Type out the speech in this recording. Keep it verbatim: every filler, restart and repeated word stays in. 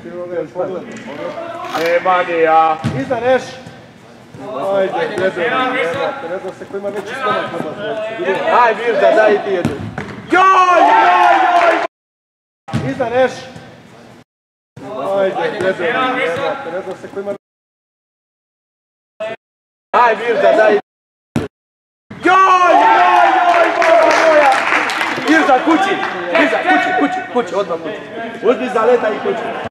Nema ni ja. Iza Neš. Ajde, gledaj, ne znam se ko ima veći stomak od vas. Aj, Virza, daj ti jedu. Joj, joj, joj! Iza Neš. Ajde, gledaj, ne znam se ko ima... Aj, Virza, daj ti jedu. Joj, joj, joj, baba moja! Virza, kući! Virza, kući, kući, kući, odmah kući. Uzmi za leta i kući.